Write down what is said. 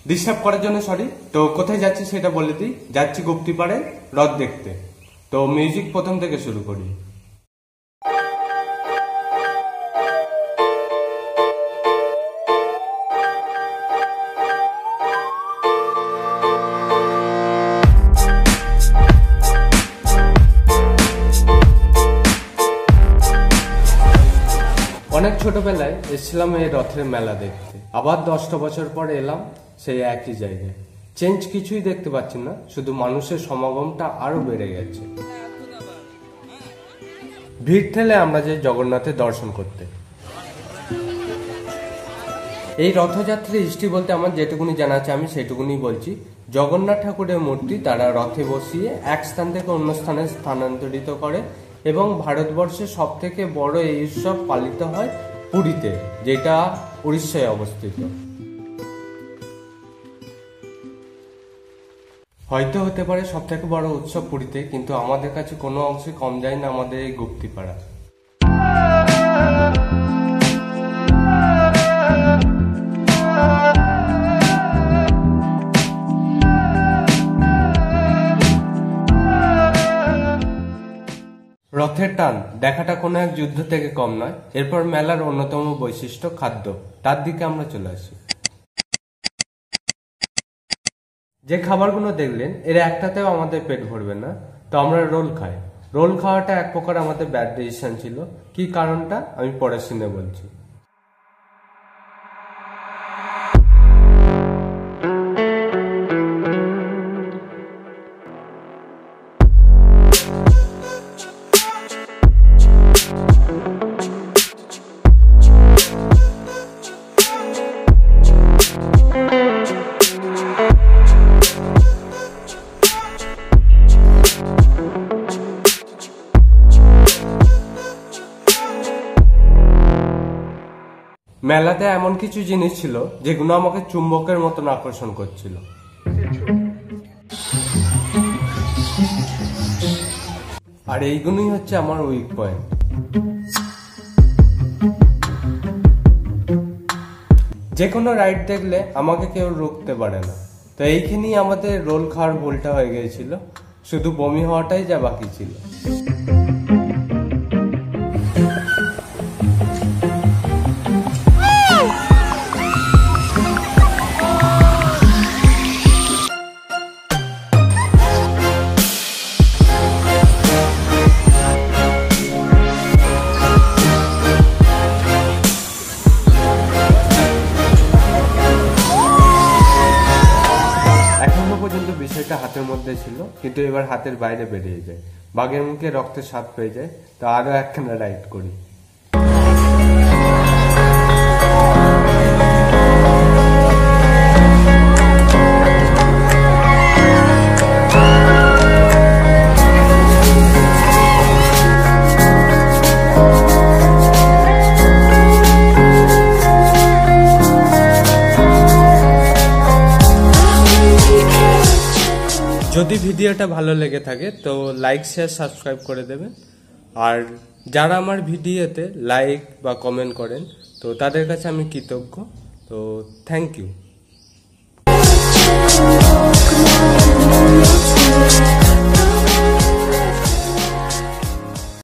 Disturb করার জন্য sorry. তো কোথায় যাচ্ছি সেটা বলে দিই, যাচ্ছি গুপ্তিপাড়ায় রথ দেখতে। তো মিউজিক প্রথম থেকে শুরু করি। অনেক ছোটবেলায় এসেছিলাম এই রথের মেলা দেখতে, আবার 10টা বছর পর এলাম সেই একই জায়গায়। চেঞ্জ কিছুই দেখতে পাচ্ছি না, শুধু মানুষের সমাগমটা আরো বেড়ে গেছে। ভিড় ঠেলে আমরা যাই জগন্নাথের দর্শন করতে। এই রথযাত্রার হিস্ট্রি বলতে আমার যেটুকুনি জানা আছে আমি সেটুকুনি বলছি। জগন্নাথ ঠাকুরের মূর্তি তারা রথে বসিয়ে এক স্থান থেকে অন্য স্থানে স্থানান্তরিত করে এবং ভারতবর্ষের সব থেকে বড় এই উৎসব পালিত হয় পুরীতে, যেটা উড়িষ্যায় অবস্থিত। হয়তো হতে পারে সব থেকে বড় উৎসব পুরীতে, কিন্তু আমাদের কাছে কোনো অংশে কম যায় না আমাদের এই গুপ্তিপাড়া। রথের টান দেখাটা কোনো এক যুদ্ধ থেকে কম নয়। এরপর মেলার অন্যতম বৈশিষ্ট্য খাদ্য, তার দিকে আমরা চলে আসি। যে খাবারগুলো দেখলেন এর একটাতেও আমাদের পেট ভরবে না, তো আমরা রোল খাই। রোল খাওয়াটা এক প্রকার আমাদের ব্যাড ডিসিশন ছিল। কি কারণটা আমি পরে শুনে বলছি। মেলাতে এমন কিছু জিনিস ছিল যেগুলো আমাকে চুম্বকের মতন আকর্ষণ করছিল। আর এইগুলোই হচ্ছে আমার উইক পয়েন্ট। যে কোনো রাইড দেখলে আমাকে কেউ রুখতে পারে না, তো এইখানেই আমাদের রোল খাওয়ার ভুলটা হয়ে গিয়েছিল, শুধু বমি হওয়াটাই যা বাকি ছিল। বিষয়টা হাতের মধ্যে ছিল, কিন্তু এবার হাতের বাইরে বেরিয়ে যায়। বাঘের মুখে রক্তের স্বাদ পেয়ে যায়, তো আরো একখানা রাইড করি। যদি ভিডিওটা ভালো লেগে থাকে তো লাইক শেয়ার সাবস্ক্রাইব করে দেবেন। আর যারা আমার ভিডিওতে লাইক বা কমেন্ট করেন তো তাদের কাছে আমি কৃতজ্ঞ। তো থ্যাংক ইউ।